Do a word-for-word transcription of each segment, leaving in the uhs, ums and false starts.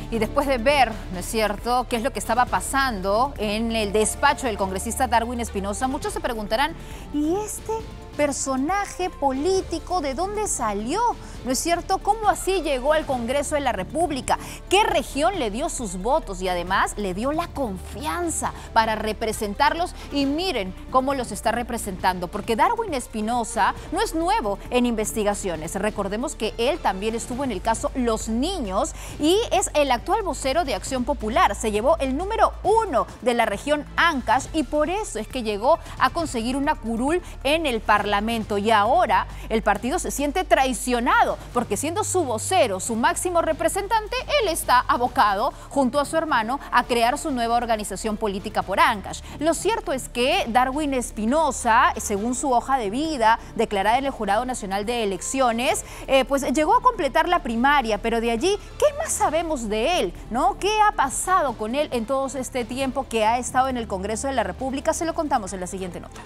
Y después de ver, ¿no es cierto?, qué es lo que estaba pasando en el despacho del congresista Darwin Espinosa, muchos se preguntarán, ¿y este personaje político de dónde salió? ¿No es cierto? ¿Cómo así llegó al Congreso de la República? ¿Qué región le dio sus votos? Y además le dio la confianza para representarlos. Y miren cómo los está representando, porque Darwin Espinosa no es nuevo en investigaciones. Recordemos que él también estuvo en el caso Los Niños y es el actual vocero de Acción Popular. Se llevó el número uno de la región Ancash y por eso es que llegó a conseguir una curul en el Parlamento. Y ahora el partido se siente traicionado, porque siendo su vocero, su máximo representante, él está abocado, junto a su hermano, a crear su nueva organización política por Ancash. Lo cierto es que Darwin Espinosa, según su hoja de vida, declarada en el Jurado Nacional de Elecciones, eh, pues llegó a completar la primaria, pero de allí, ¿qué más sabemos de él? ¿No? ¿Qué ha pasado con él en todo este tiempo que ha estado en el Congreso de la República? Se lo contamos en la siguiente nota.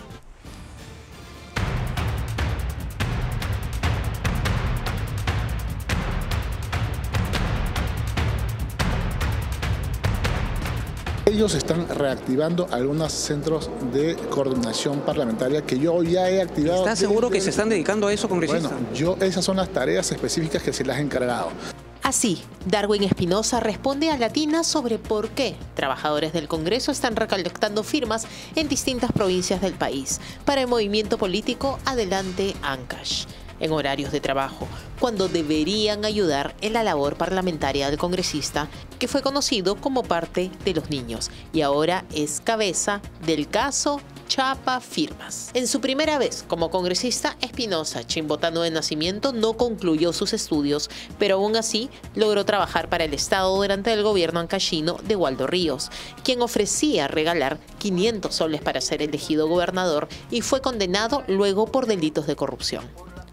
Ellos están reactivando algunos centros de coordinación parlamentaria que yo ya he activado. ¿Estás seguro que se están dedicando a eso, congresista? Bueno, yo, esas son las tareas específicas que se las he encargado. Así, Darwin Espinosa responde a Latina sobre por qué trabajadores del Congreso están recolectando firmas en distintas provincias del país para el movimiento político Adelante Ancash, en horarios de trabajo, cuando deberían ayudar en la labor parlamentaria del congresista, que fue conocido como parte de Los Niños y ahora es cabeza del caso Chapa Firmas. En su primera vez como congresista, Espinosa, chimbotano de nacimiento, no concluyó sus estudios, pero aún así logró trabajar para el Estado durante el gobierno ancashino de Waldo Ríos, quien ofrecía regalar quinientos soles para ser elegido gobernador y fue condenado luego por delitos de corrupción.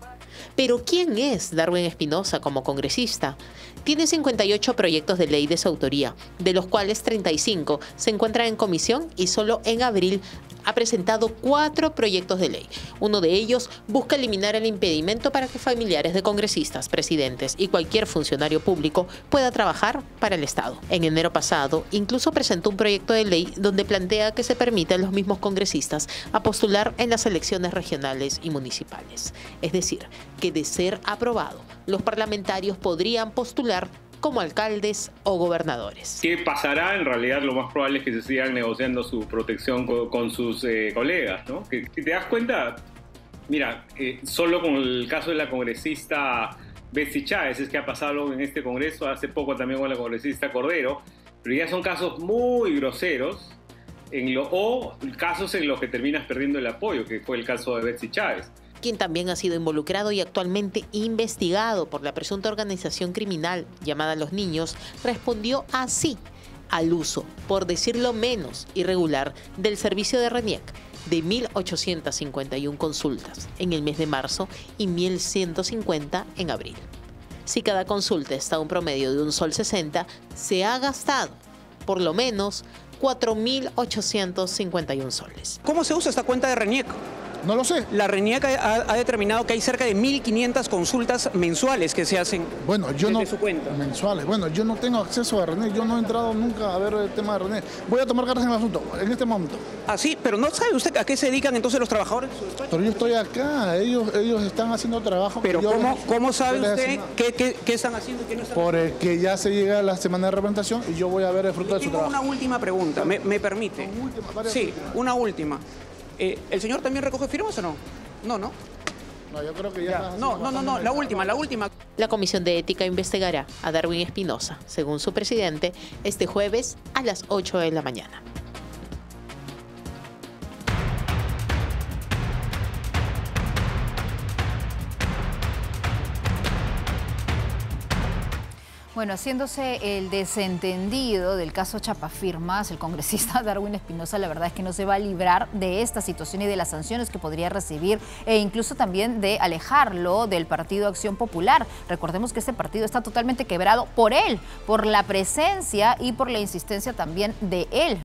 Pero ¿quién es Darwin Espinosa como congresista? Tiene cincuenta y ocho proyectos de ley de su autoría, de los cuales treinta y cinco se encuentran en comisión y solo en abril ha presentado cuatro proyectos de ley. Uno de ellos busca eliminar el impedimento para que familiares de congresistas, presidentes y cualquier funcionario público pueda trabajar para el Estado. En enero pasado, incluso presentó un proyecto de ley donde plantea que se permita a los mismos congresistas a postular en las elecciones regionales y municipales. Es decir, que de ser aprobado, los parlamentarios podrían postular como alcaldes o gobernadores. ¿Qué pasará? En realidad lo más probable es que se sigan negociando su protección con, con sus eh, colegas, ¿no? Que, si te das cuenta, mira, eh, solo con el caso de la congresista Betsy Chávez es que ha pasado en este Congreso, hace poco también con la congresista Cordero, pero ya son casos muy groseros en lo, o casos en los que terminas perdiendo el apoyo, que fue el caso de Betsy Chávez, quien también ha sido involucrado y actualmente investigado por la presunta organización criminal llamada Los Niños, respondió así al uso, por decirlo menos, irregular del servicio de RENIEC de mil ochocientas cincuenta y una consultas en el mes de marzo y mil ciento cincuenta en abril. Si cada consulta está a un promedio de un sol sesenta, se ha gastado por lo menos cuatro mil ochocientos cincuenta y un soles. ¿Cómo se usa esta cuenta de RENIEC? No lo sé. La RENIEC ha, ha determinado que hay cerca de mil quinientas consultas mensuales que se hacen bueno, yo desde no, su cuenta. Mensuales. Bueno, yo no tengo acceso a RENIEC. Yo no he entrado nunca a ver el tema de RENIEC. Voy a tomar cartas en el asunto en este momento. Ah, sí, pero ¿no sabe usted a qué se dedican entonces los trabajadores? Pero yo estoy acá. Ellos, ellos están haciendo trabajo. Pero yo ¿cómo, les, cómo sabe usted qué, qué, qué están haciendo y qué no están Por haciendo? el que ya se llega la semana de representación y yo voy a ver el fruto Le de su tengo trabajo. una última pregunta, ¿me, me permite? Una última, varias sí, últimas. una última. Eh, ¿El señor también recoge firmas o no? No, no. No, yo creo que ya. Ya. No, no, no, no, la última, la última. La Comisión de Ética investigará a Darwin Espinosa, según su presidente, este jueves a las ocho de la mañana. Bueno, haciéndose el desentendido del caso Chapa Firmas, el congresista Darwin Espinosa, la verdad es que no se va a librar de esta situación y de las sanciones que podría recibir e incluso también de alejarlo del Partido Acción Popular. Recordemos que este partido está totalmente quebrado por él, por la presencia y por la insistencia también de él.